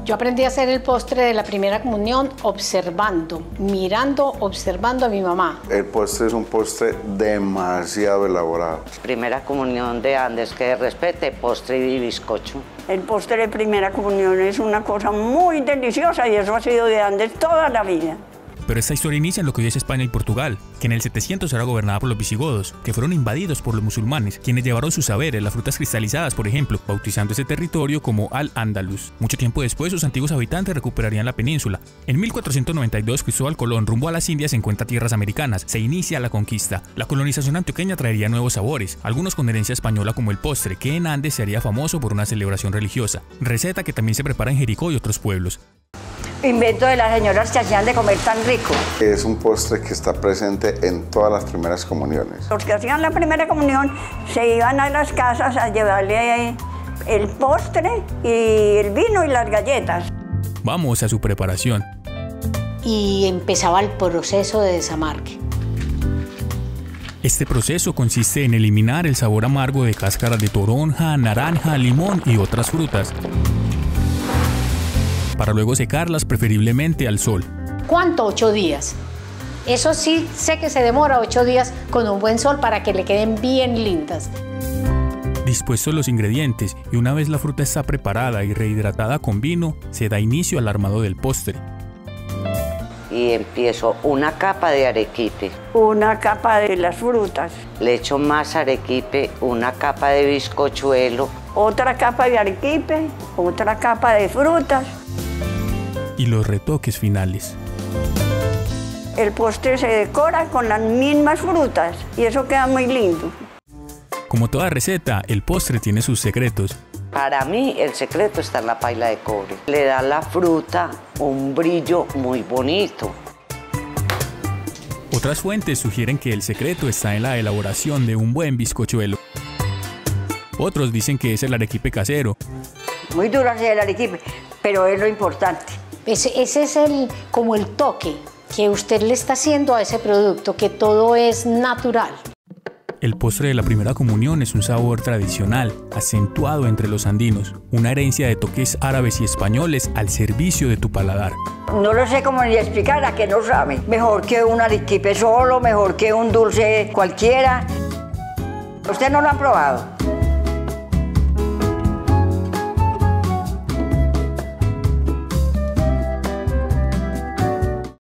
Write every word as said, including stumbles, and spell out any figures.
Yo aprendí a hacer el postre de la primera comunión observando, mirando, observando a mi mamá. El postre es un postre demasiado elaborado. Primera comunión de Andes, que respete, postre y bizcocho. El postre de primera comunión es una cosa muy deliciosa y eso ha sido de Andes toda la vida. Pero esta historia inicia en lo que hoy es España y Portugal, que en el setecientos era gobernada por los visigodos, que fueron invadidos por los musulmanes, quienes llevaron sus saberes, las frutas cristalizadas, por ejemplo, bautizando ese territorio como Al-Ándalus. Mucho tiempo después, sus antiguos habitantes recuperarían la península. En mil cuatrocientos noventa y dos, Cristóbal Colón, rumbo a las Indias, encuentra tierras americanas. Se inicia la conquista. La colonización antioqueña traería nuevos sabores, algunos con herencia española como el postre, que en Andes se haría famoso por una celebración religiosa. Receta que también se prepara en Jericó y otros pueblos. Invento de las señoras que hacían de comer tan rico. Es un postre que está presente en todas las primeras comuniones. Los que hacían la primera comunión se iban a las casas a llevarle el postre y el vino y las galletas. Vamos a su preparación. Y empezaba el proceso de desamarque. Este proceso consiste en eliminar el sabor amargo de cáscaras de toronja, naranja, limón y otras frutas, para luego secarlas preferiblemente al sol. ¿Cuánto? Ocho días. Eso sí, sé que se demora ocho días con un buen sol para que le queden bien lindas. Dispuestos los ingredientes y una vez la fruta está preparada y rehidratada con vino, se da inicio al armado del postre. Y empiezo una capa de arequipe. Una capa de las frutas. Le echo más arequipe, una capa de bizcochuelo. Otra capa de arequipe, otra capa de frutas. Y los retoques finales. El postre se decora con las mismas frutas y eso queda muy lindo. Como toda receta, el postre tiene sus secretos. Para mí el secreto está en la paila de cobre. Le da a la fruta un brillo muy bonito. Otras fuentes sugieren que el secreto está en la elaboración de un buen bizcochuelo. Otros dicen que es el arequipe casero. Muy duro hacer el arequipe, pero es lo importante. Ese, ese es el, como el toque que usted le está haciendo a ese producto, que todo es natural. El postre de la primera comunión es un sabor tradicional, acentuado entre los andinos, una herencia de toques árabes y españoles al servicio de tu paladar. No lo sé cómo ni explicar a que no sabe. Mejor que un arequipe solo, mejor que un dulce cualquiera. ¿Usted no lo ha probado?